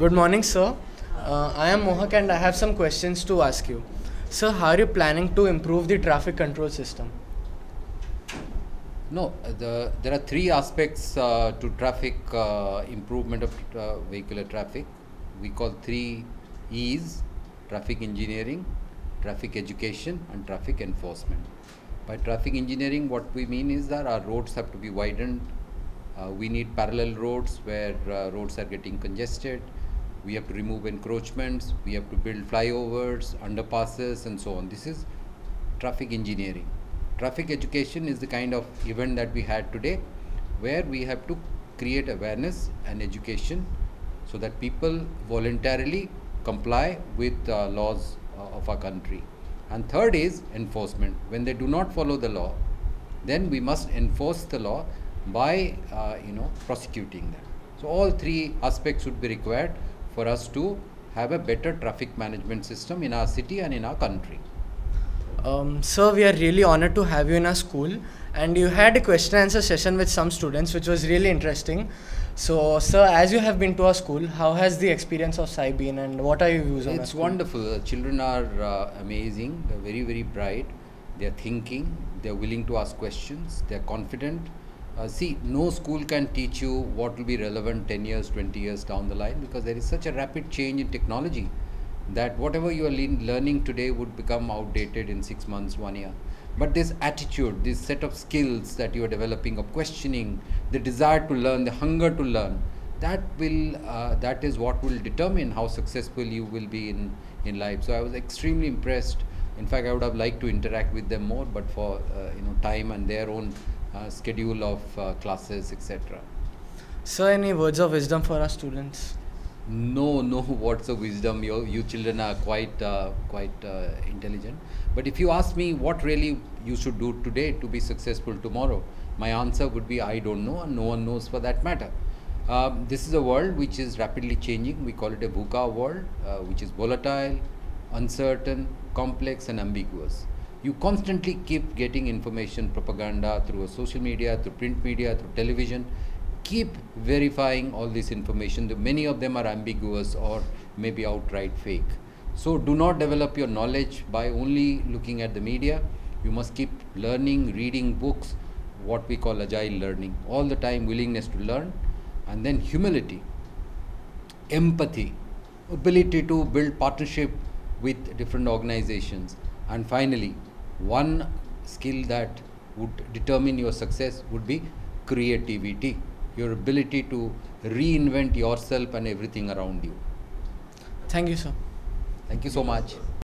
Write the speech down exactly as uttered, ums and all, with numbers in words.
Good morning, sir. Uh, I am Mohak and I have some questions to ask you. Sir, how are you planning to improve the traffic control system? No, the, there are three aspects uh, to traffic uh, improvement of uh, vehicular traffic. We call three E's: traffic engineering, traffic education, and traffic enforcement. By traffic engineering, what we mean is that our roads have to be widened. Uh, we need parallel roads where uh, roads are getting congested. We have to remove encroachments. We have to build flyovers, underpasses, and so on. This is traffic engineering. Traffic education is the kind of event that we had today, where we have to create awareness and education so that people voluntarily comply with uh, laws uh, of our country. And third is enforcement. When they do not follow the law, then we must enforce the law by uh, you know prosecuting them. So all three aspects would be required for us to have a better traffic management system in our city and in our country. Um, sir, we are really honored to have you in our school, and you had a question and answer session with some students, which was really interesting. So, sir, as you have been to our school, how has the experience of S A I been, and what are your views on our It's school? wonderful. The children are uh, amazing. They're very, very bright. They're thinking. They're willing to ask questions. They're confident. Uh, see, no school can teach you what will be relevant ten years, twenty years down the line, because there is such a rapid change in technology that whatever you are le- learning today would become outdated in six months, one year. But this attitude, this set of skills that you are developing of questioning, the desire to learn, the hunger to learn, that will uh, that is what will determine how successful you will be in in life. So I was extremely impressed. In fact, I would have liked to interact with them more, but for uh, you know time and their own uh, schedule of uh, classes, et cetera. Sir, any words of wisdom for our students? No, no words of wisdom. You, you children are quite, uh, quite uh, intelligent. But if you ask me what really you should do today to be successful tomorrow, my answer would be I don't know, and no one knows for that matter. Um, this is a world which is rapidly changing. We call it a VUCA world, uh, which is volatile, uncertain, complex, and ambiguous. You constantly keep getting information, propaganda through social media, through print media, through television. Keep verifying all this information. Many of them are ambiguous or maybe outright fake. So do not develop your knowledge by only looking at the media. You must keep learning, reading books, what we call agile learning. All the time, willingness to learn, and then humility, empathy, ability to build partnership with different organizations, and finally, one skill that would determine your success would be creativity, your ability to reinvent yourself and everything around you. Thank you, sir. Thank you so much.